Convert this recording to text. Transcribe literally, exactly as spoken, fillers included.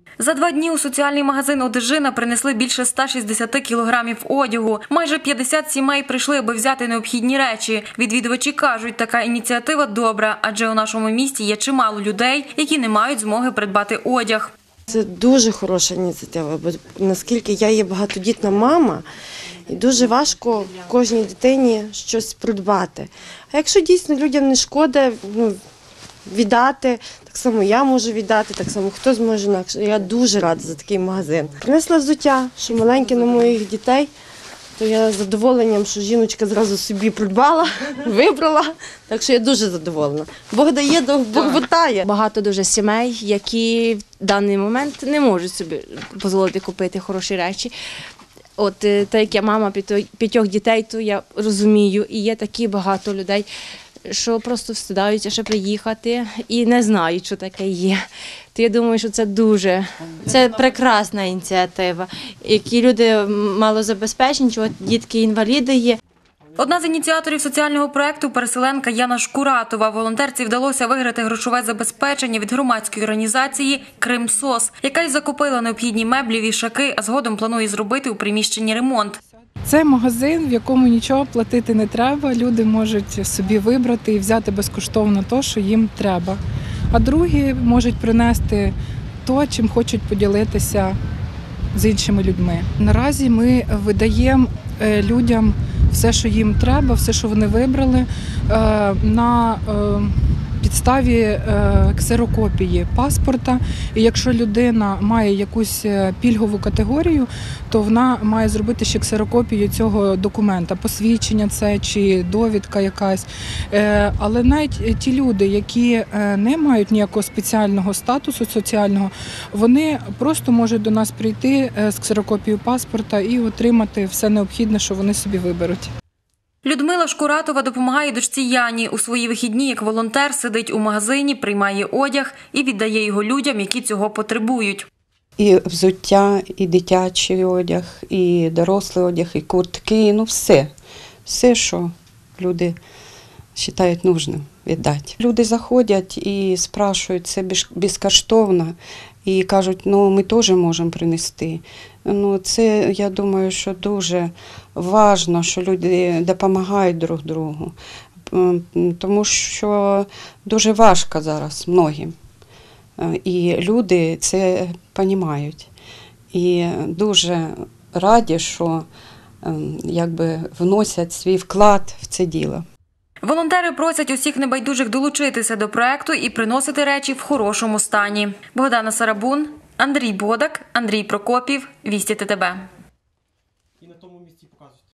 За два дні у соціальний магазин «Одежина» принесли більше ста шістдесяти кілограмів одягу. Майже п'ятдесят сімей прийшли, аби взяти необхідні речі. Відвідувачі кажуть, така ініціатива добра, адже у нашому місті є чимало людей, які не мають змоги придбати одяг. Це дуже хороша ініціатива, бо наскільки я є багатодітна мама, і дуже важко кожній дитині щось придбати. А якщо дійсно людям не шкода, ну, віддати, так само я можу віддати, так само хто зможе інакше. Я дуже рада за такий магазин. Принесла взуття, що маленьке на моїх дітей, то я з задоволенням, що жіночка зразу собі придбала, вибрала, так що я дуже задоволена. Бог дає, Бог вертає. Багато дуже сімей, які в даний момент не можуть собі дозволити купити хороші речі. От, так як я мама п'ятьох дітей, то я розумію, і є такі багато людей, що просто встидаються ще приїхати і не знають, що таке є. То я думаю, що це дуже, це прекрасна ініціатива. Які люди малозабезпечені, що дітки-інваліди є. Одна з ініціаторів соціального проєкту – переселенка Яна Шкуратова. Волонтерці вдалося виграти грошове забезпечення від громадської організації «Кримсос», яка й закупила необхідні меблі, вішаки, а згодом планує зробити у приміщенні ремонт. Це магазин, в якому нічого платити не треба, люди можуть собі вибрати і взяти безкоштовно те, що їм треба. А другі можуть принести те, чим хочуть поділитися з іншими людьми. Наразі ми видаємо людям все, що їм треба, все, що вони вибрали, на підставі ксерокопії паспорта. І якщо людина має якусь пільгову категорію, то вона має зробити ще ксерокопію цього документа, посвідчення це чи довідка якась. Але навіть ті люди, які не мають ніякого спеціального статусу соціального, вони просто можуть до нас прийти з ксерокопією паспорта і отримати все необхідне, що вони собі виберуть. Людмила Шкуратова допомагає дочці Яні. У свої вихідні, як волонтер, сидить у магазині, приймає одяг і віддає його людям, які цього потребують. І взуття, і дитячий одяг, і дорослий одяг, і куртки, ну все. Все, що люди вважають нужним віддати. Люди заходять і спрашують, це безкоштовно, і кажуть, ну ми теж можемо принести. Ну, це, я думаю, що дуже важливо, що люди допомагають друг другу, тому що дуже важко зараз многим. І люди це розуміють. І дуже раді, що якби вносять свій вклад в це діло. Волонтери просять усіх небайдужих долучитися до проекту і приносити речі в хорошому стані. Богдана Сарабун, Андрій Бодак, Андрій Прокопів, Вісті ТТБ.